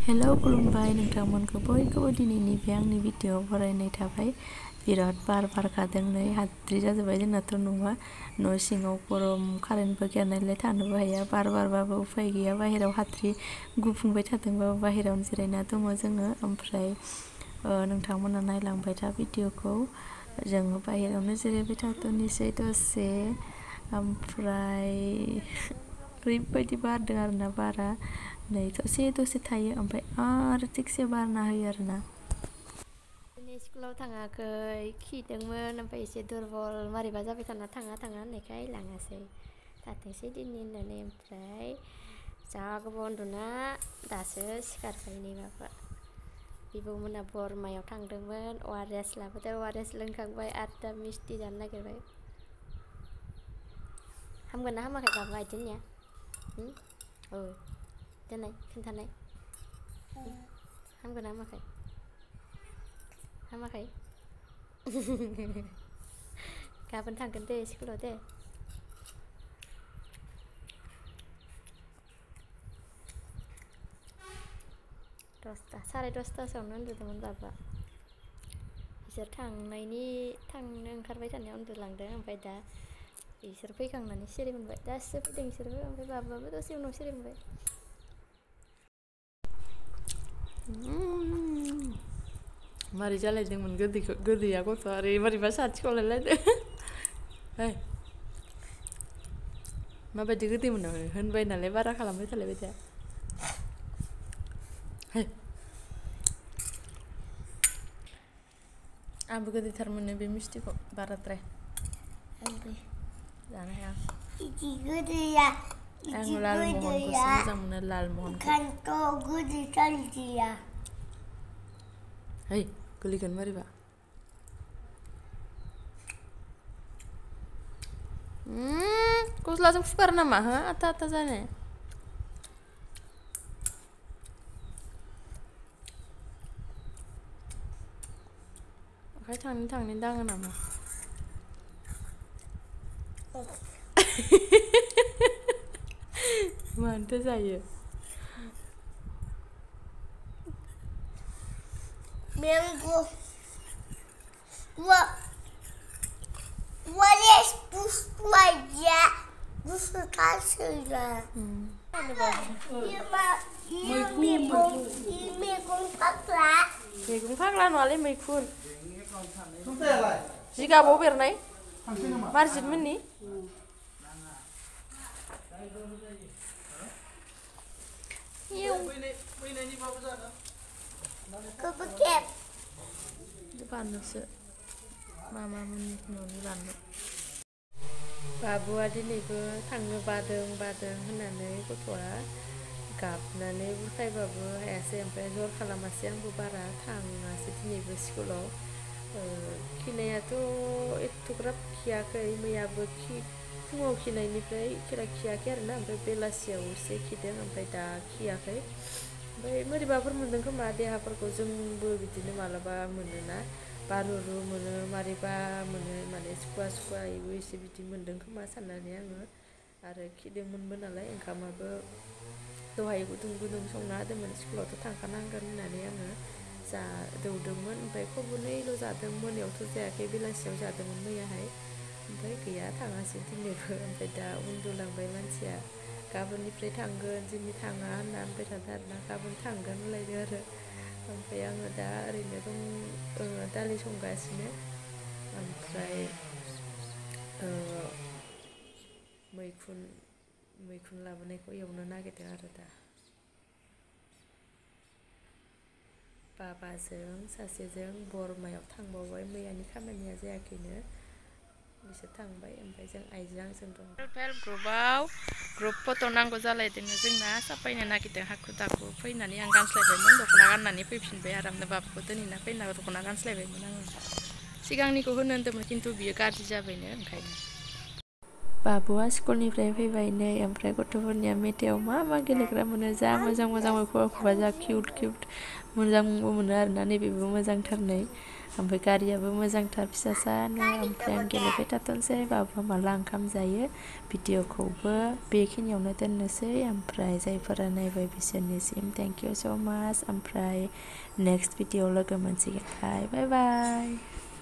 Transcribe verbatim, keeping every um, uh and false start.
Hello खुलुमबाय नोंथांमोनखौ बयखौबो दिनैनि बे आंनि भिडिअ बरायनाय थाबाय। बिराद बार बारखादों नै हाद्रि जाजोब्बाय जोंनाथ' न'आ न' सिङाव गरम कारेन्टबो गैया नालाय थानोबो हाया बार बारबाबो उफाय गैया बाहेरायाव हाद्रि गुफुंबाय थादोंबाबो बाहेरायावनो जिरायना दङ जोङो। ओमफ्राय नोंथांमोना नायलांबाय था भिडिअखौ जोङो बाहेरायावनो जिरायबाय थाथ'नोसै दसे। ओमफ्राय ओरैबायदि बारदों आरोना बारा नै दसे दसे थायो ओमफ्राय आरो थिगसे बारना होयो आरोना। दिनै स्कुलाव थाङाखै खिदोंमोन ओमफ्राय एसे दुरबल मारैबा जाबाय थाना थाङा थाङा होननायखाय लाङासै थाथोंसै दिनै होननानै। ओमफ्राय जा गोबाव उन्दुना दासो सिखारबाय नै माबा बिब'मोना बरमायाव थांदोंमोन अ आर एस लाबोदों अ आर एस लोंखांबाय आरो दा मिस्टि जानो नागिरबाय। हामगोन ना हामाखै बाबा आइदिनिया? औ देनाय खिन्थानाय हामगोन ना हामाखै? हामाखै? गाबोन थांगोन दे स्कुलाव दे। दसथा साराय दसथासोआवनो उन्दुदोंमोन बाबा। बिसोर थांनायनि थांनो ओंखारबाय थानायाव उन्दुलांदों ओमफ्राय दा बिसोर फैखांनानै सिरि मोनबाय दासो फैदों बिसोरबो ओमफ्राय बाबाबो दसे उनाव सिरि मोनबाय। मारै जालायदोंमोन गोदैखौ गोदैया गथ'आ ओरै मारैबा साथिखौ लायलायदों। माबायदि गोदै मोनो होनबाय नालाय बारा खालामबाय थालायबाय थाया। आंबो गोदैथार मोनो बे मिस्टिखौ बाराद्राय जानो हाया। इदि गोदैया आं लालमहनखौसो मोजां मोनो लालमहनखौ। ओंखायनोथ' गोदैथार इदिया। है गोलैगोन मारैबा। गस्लाजों फुगारो नामा हो आथा आथा जानाय। आखाय थांनै थांनै दाङो नामा? मानोथो जायो? Mango. What? What is this aja? Gusto kasi na. मैगं फाग्ला मैगं फाग्ला नङालै मैखुन जिगाबाव बेरनाय मारजित मोननि Kebeket. बानलुसो मामा मोननि न'नि बानलु। बाबुआ दिनैबो थांनो बादों बादों होननानै गथ'आ गाबनानै बुरखायबाबो हायासै ओमफ्राय जर खालामासै आंबो बारा थाङासै दिनैबो स्कुलाव। खिनायाथ' एथ'ग्राब खियाखै मैयाबो खि फुङाव खिनायनिफ्राय खेला खियाखै आरोना ओमफ्राय बेलासियाव एसे खिदों ओमफ्राय दा खियाखै। ओमफ्राय मोरैबाफोर मोनदों खोमा देहाफोरखौ जोंबो बिदिनो मालाबा मोनोना बारुरु मोनो मारैबा मोनो माने सुखुवा सुखुवायैबो एसे बिदि मोन्दों खोमा साननानै आङो आरो खिदोंमोनबो नालाय ओंखामाबो दहाय गुदुं गुदुं संना होदोंमोन स्कुलावथ' थांखानांगोन होननानै आङो जा दौदोंमोन ओमफ्राय खबनैल' जादों मोनायावथ' जायाखै बेलासियाव जादोंमोन मैयाहाय ओमफ्राय गैया थाङासै दिनैबो ओमफ्राय दा उन्दुलांबाय मानसिया गाबोननिफ्राय थांगोन दिनै थाङा होनना होनबाय थादों आरोना गाबोन थांगोन होनलायदों आरो ओमफ्राय आङो दा ओरैनो दं दालि संगासिनो ओमफ्राय मैखुन मैखुन लाबोनायखौ एवनो नागिरदों आरो दा बाबाजों सासेजों बरमायाव थांबावबाय मैयानि खामानिया जायाखैनो बिसोर थांबाय ओमफ्राय जों आइजों आंजों दं। सेल्फ हेल्प ग्रुपआव ग्रुप फट' नांगौ जालायदों जोंना साफायनो नागिरदों हाखु दाखु फैनानै आं गानस्लायबायमोन दख'ना गाननानै फैफिनबाय आरामनो बाबुखौ दोनहैना फैना दख'ना गानस्लायबायमोन आङो सिगांनिखौ होनो होन्दोंमोन खिन्थु बियो गाज्रि जाबायनो ओंखायनो बाबुआ स्कुलनिफ्राय फैबाय नै ओमफ्राय गथ'फोरनिया मेथाइआव मा मा गेलेग्रा मोनो जा मोजां मोजां एख'बा एख'बा जा किउट किउट मोजांबो मोनो आरोना नैबेबो मोजांथार नै ओमफ्राय गारियाबो मोजांथार फिसासानो ओमफ्राय आं गेलेबाय थाथ'नोसै बाबुआ माला ओंखाम जायो भिडिअखौबो बेखिनियावनो दोननोसै ओमफ्राय जायफोरा नायबाय बिसोरनिसिम थेंक इउ स' माच ओमफ्राय नेक्स्ट भिडिअ लोगो मोनसिगोनलाय बाय बाय